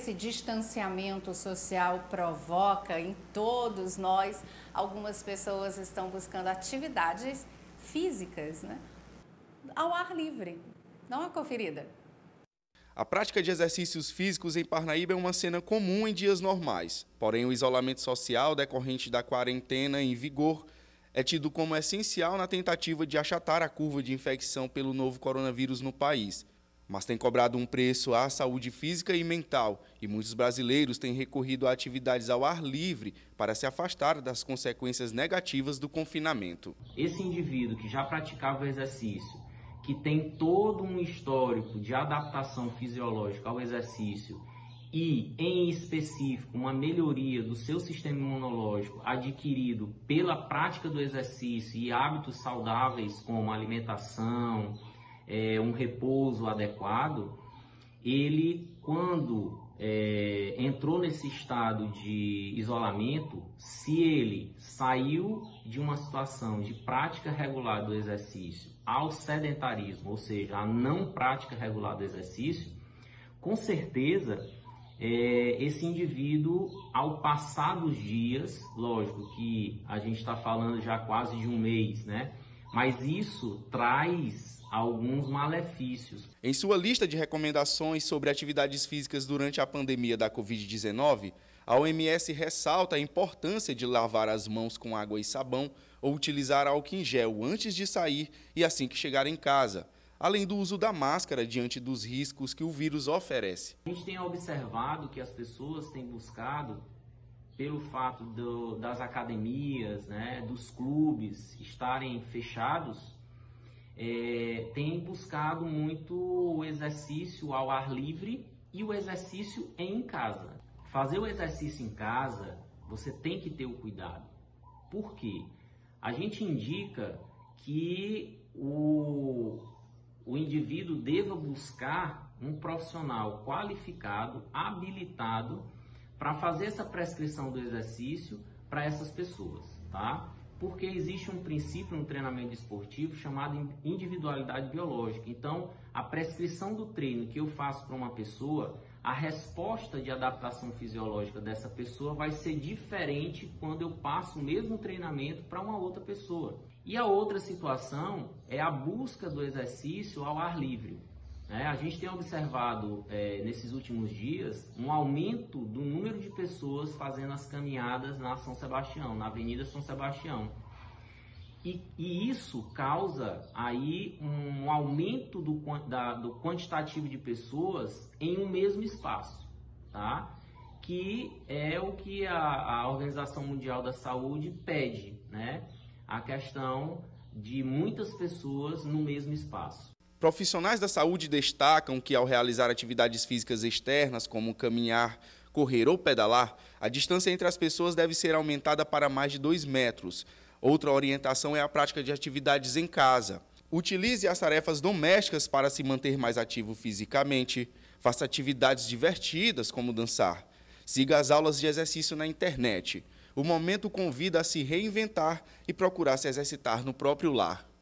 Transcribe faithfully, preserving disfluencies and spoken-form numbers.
esse distanciamento social provoca em todos nós, algumas pessoas estão buscando atividades físicas, né? Ao ar livre. Dá uma conferida. A prática de exercícios físicos em Parnaíba é uma cena comum em dias normais. Porém, o isolamento social decorrente da quarentena em vigor é tido como essencial na tentativa de achatar a curva de infecção pelo novo coronavírus no país. Mas tem cobrado um preço à saúde física e mental, e muitos brasileiros têm recorrido a atividades ao ar livre para se afastar das consequências negativas do confinamento. Esse indivíduo que já praticava o exercício, que tem todo um histórico de adaptação fisiológica ao exercício e, em específico, uma melhoria do seu sistema imunológico adquirido pela prática do exercício e hábitos saudáveis como alimentação, é, um repouso adequado, ele, quando é, entrou nesse estado de isolamento, se ele saiu de uma situação de prática regular do exercício ao sedentarismo, ou seja, a não prática regular do exercício, com certeza é, esse indivíduo, ao passar dos dias, lógico que a gente está falando já quase de um mês, né? Mas isso traz alguns malefícios. Em sua lista de recomendações sobre atividades físicas durante a pandemia da covid dezenove, a O M S ressalta a importância de lavar as mãos com água e sabão ou utilizar álcool em gel antes de sair e assim que chegar em casa, além do uso da máscara diante dos riscos que o vírus oferece. A gente tem observado que as pessoas têm buscado, pelo fato do, das academias, né, dos clubes estarem fechados, é, têm buscado muito o exercício ao ar livre e o exercício em casa. Fazer o exercício em casa, você tem que ter o cuidado. Por quê? A gente indica que o, o indivíduo deva buscar um profissional qualificado, habilitado, para fazer essa prescrição do exercício para essas pessoas, tá? Porque existe um princípio no treinamento esportivo chamado individualidade biológica. Então, a prescrição do treino que eu faço para uma pessoa, a resposta de adaptação fisiológica dessa pessoa vai ser diferente quando eu passo o mesmo treinamento para uma outra pessoa. E a outra situação é a busca do exercício ao ar livre. É, a gente tem observado é, nesses últimos dias um aumento do número de pessoas fazendo as caminhadas na São Sebastião, na Avenida São Sebastião. E, e isso causa aí um aumento do, da, do quantitativo de pessoas em um mesmo espaço, tá? Que é o que a, a Organização Mundial da Saúde pede, né? A questão de muitas pessoas no mesmo espaço. Profissionais da saúde destacam que, ao realizar atividades físicas externas, como caminhar, correr ou pedalar, a distância entre as pessoas deve ser aumentada para mais de dois metros. Outra orientação é a prática de atividades em casa. Utilize as tarefas domésticas para se manter mais ativo fisicamente. Faça atividades divertidas, como dançar. Siga as aulas de exercício na internet. O momento convida a se reinventar e procurar se exercitar no próprio lar.